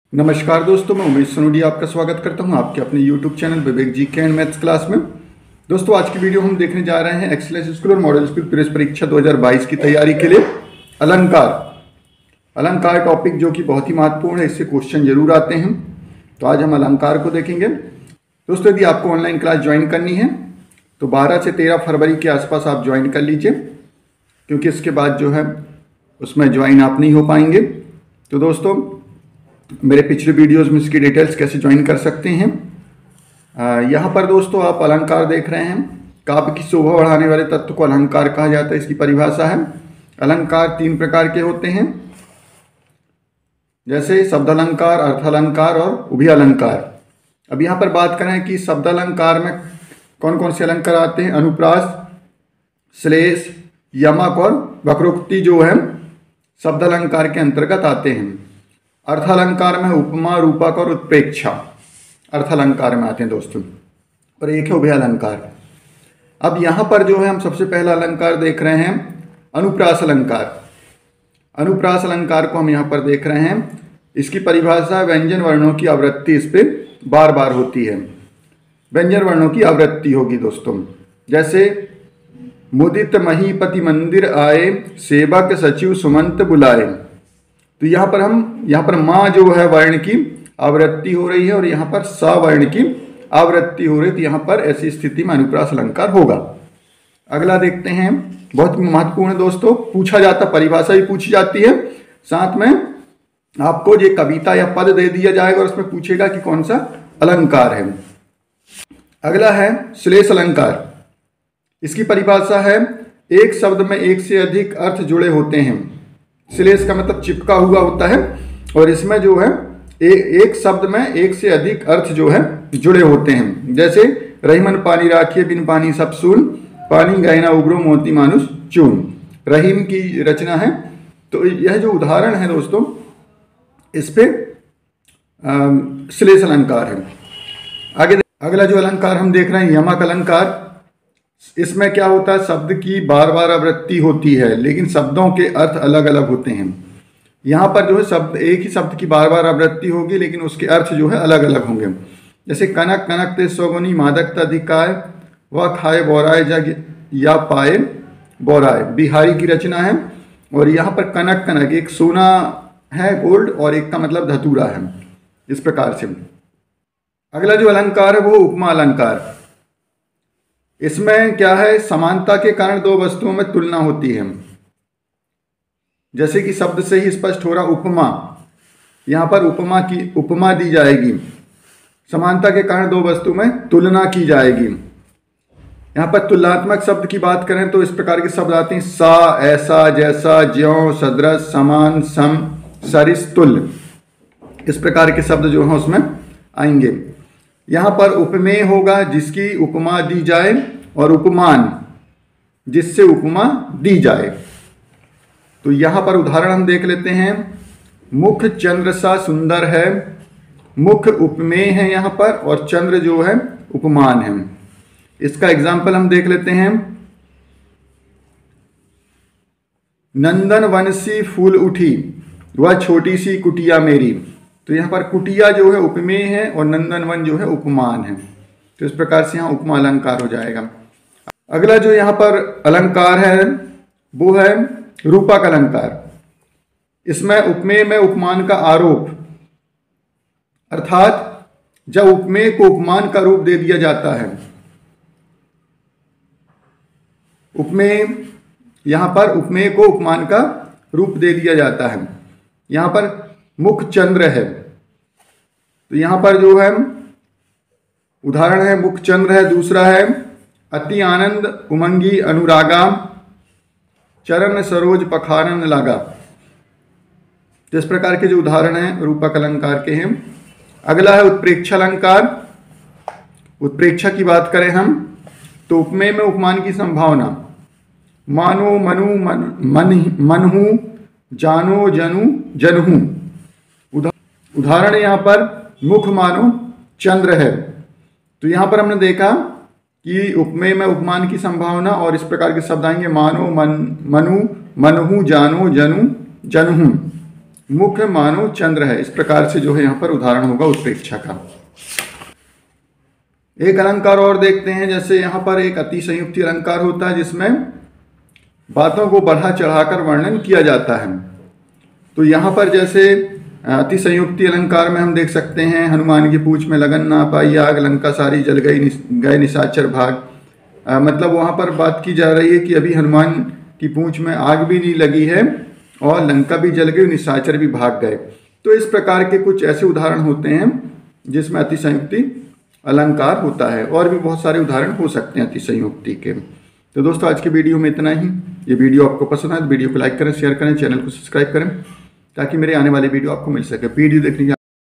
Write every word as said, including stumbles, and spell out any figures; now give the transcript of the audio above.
नमस्कार दोस्तों, मैं उमेश सोनोडी आपका स्वागत करता हूं आपके अपने यूट्यूब चैनल विवेक जी के एंड मैथ्स क्लास में। दोस्तों, आज की वीडियो हम देखने जा रहे हैं एक्सेलेंस स्कूल और मॉडल स्कूल प्रवेश परीक्षा दो हज़ार बाईस की तैयारी के लिए अलंकार अलंकार टॉपिक जो कि बहुत ही महत्वपूर्ण है, इससे क्वेश्चन जरूर आते हैं। तो आज हम अलंकार को देखेंगे। दोस्तों, यदि आपको ऑनलाइन क्लास ज्वाइन करनी है तो बारह से तेरह फरवरी के आसपास आप ज्वाइन कर लीजिए, क्योंकि इसके बाद जो है उसमें ज्वाइन आप नहीं हो पाएंगे। तो दोस्तों, मेरे पिछले वीडियोस में इसकी डिटेल्स कैसे ज्वाइन कर सकते हैं। यहाँ पर दोस्तों आप अलंकार देख रहे हैं। काव्य की शोभा बढ़ाने वाले तत्व को अलंकार कहा जाता है, इसकी परिभाषा है। अलंकार तीन प्रकार के होते हैं, जैसे शब्द अलंकार, अर्थ अलंकार और उभय अलंकार। अब यहाँ पर बात करें कि शब्द अलंकार में कौन कौन से अलंकार आते हैं। अनुप्रास, श्लेष, यमक और वक्रोक्ति जो है शब्द अलंकार के अंतर्गत आते हैं। अर्थ अलंकार में उपमा, रूपक और उत्प्रेक्षा अर्थ अलंकार में आते हैं दोस्तों, और एक है उभय अलंकार। अब यहाँ पर जो है हम सबसे पहला अलंकार देख रहे हैं अनुप्रास अलंकार। अनुप्रास अलंकार को हम यहाँ पर देख रहे हैं। इसकी परिभाषा व्यंजन वर्णों की आवृत्ति इस पे बार बार होती है। व्यंजन वर्णों की आवृत्ति होगी दोस्तों, जैसे मुदित महीपति मंदिर आए, सेवक सचिव सुमंत बुलाए। तो यहाँ पर हम यहाँ पर माँ जो है वर्ण की आवृत्ति हो रही है और यहाँ पर सा वर्ण की आवृत्ति हो रही है। तो यहाँ पर ऐसी स्थिति में अनुप्रास अलंकार होगा। अगला देखते हैं, बहुत महत्वपूर्ण है दोस्तों, पूछा जाता, परिभाषा भी पूछी जाती है, साथ में आपको ये कविता या पद दे दिया जाएगा और उसमें पूछेगा कि कौन सा अलंकार है। अगला है श्लेष अलंकार। इसकी परिभाषा है एक शब्द में एक से अधिक अर्थ जुड़े होते हैं। श्लेष का मतलब चिपका हुआ होता है, और इसमें जो है ए, एक शब्द में एक से अधिक अर्थ जो है जुड़े होते हैं। जैसे रहीमन पानी राखिए, बिन पानी सब सून, पानी गहना उगरो मोती मानुष चून। रहीम की रचना है। तो यह जो उदाहरण है दोस्तों, इस पे श्लेष अलंकार है। आगे अगला जो अलंकार हम देख रहे हैं यमक अलंकार। इसमें क्या होता है, शब्द की बार बार आवृत्ति होती है, लेकिन शब्दों के अर्थ अलग अलग होते हैं। यहाँ पर जो है शब्द, एक ही शब्द की बार बार आवृत्ति होगी, लेकिन उसके अर्थ जो है अलग अलग होंगे। जैसे कनक कनक ते सौगुनी, मादक अधिकाय, वह खाए बोराए जग या पाए बोराए। बिहारी की रचना है। और यहाँ पर कनक कनक एक सोना है, गोल्ड, और एक का मतलब धतूरा है, इस प्रकार से। अगला जो अलंकार है वो उपमा अलंकार। इसमें क्या है, समानता के कारण दो वस्तुओं में तुलना होती है। जैसे कि शब्द से ही स्पष्ट हो रहा उपमा, यहाँ पर उपमा की उपमा दी जाएगी। समानता के कारण दो वस्तु में तुलना की जाएगी। यहाँ पर तुलनात्मक शब्द की बात करें तो इस प्रकार के शब्द आते हैं, सा, ऐसा, जैसा, ज्यों, सदृश, समान, सम, सरिस, तुल्य। इस प्रकार के शब्द जो हैं उसमें आएंगे। यहाँ पर उपमेय होगा जिसकी उपमा दी जाए, और उपमान जिससे उपमा दी जाए। तो यहाँ पर उदाहरण हम देख लेते हैं। मुख चंद्र सा सुंदर है। मुख उपमेय है यहाँ पर, और चंद्र जो है उपमान है। इसका एग्जाम्पल हम देख लेते हैं। नंदन वन सी फूल उठी, वह छोटी सी कुटिया मेरी। तो यहाँ पर कुटिया जो है उपमेय है और नंदनवन जो है उपमान है। तो इस प्रकार से यहाँ उपमा अलंकार हो जाएगा। अगला जो यहाँ पर अलंकार है वो है रूपक अलंकार। इसमें उपमेय में उपमान का आरोप, अर्थात जब उपमेय को उपमान का रूप दे दिया जाता है। उपमेय, यहाँ पर उपमेय को उपमान का रूप दे दिया जाता है। यहाँ पर मुख चंद्र है, तो यहाँ पर जो है उदाहरण है मुख चंद्र है। दूसरा है अति आनंद उमंगी अनुरागा, चरण सरोज पखारन लागा। तो इस प्रकार के जो उदाहरण हैं रूपक अलंकार के हैं। अगला है उत्प्रेक्षा अलंकार। उत्प्रेक्षा की बात करें हम तो उपमेय में उपमान की संभावना, मानो मनु मन मन मनहु, जानो जनु जनहु। उदाहरण यहाँ पर मुख मानो चंद्र है। तो यहाँ पर हमने देखा कि उपमेय में उपमान की संभावना, और इस प्रकार के शब्द आएंगे, मानो, मन, मनु, मनहु, जानो, जनु, जनहु। मुख्य मानो चंद्र है। इस प्रकार से जो है यहाँ पर उदाहरण होगा उत्प्रेक्षा का। एक अलंकार और देखते हैं, जैसे यहाँ पर एक अतिसंयुक्ति अलंकार होता है जिसमें बातों को बढ़ा चढ़ाकर वर्णन किया जाता है। तो यहाँ पर जैसे अतिसंयुक्ति अलंकार में हम देख सकते हैं, हनुमान की पूंछ में लगन ना पाई आग, लंका सारी जल गई निस, गए निशाचर भाग। आ, मतलब वहाँ पर बात की जा रही है कि अभी हनुमान की पूंछ में आग भी नहीं लगी है और लंका भी जल गई, निशाचर भी भाग गए। तो इस प्रकार के कुछ ऐसे उदाहरण होते हैं जिसमें अतिसंयुक्ति अलंकार होता है, और भी बहुत सारे उदाहरण हो सकते हैं अतिसंयुक्ति के। तो दोस्तों आज की वीडियो में इतना ही। ये वीडियो आपको पसंद आए तो वीडियो को लाइक करें, शेयर करें, चैनल को सब्सक्राइब करें ताकि मेरे आने वाली वीडियो आपको मिल सके। वीडियो देखने के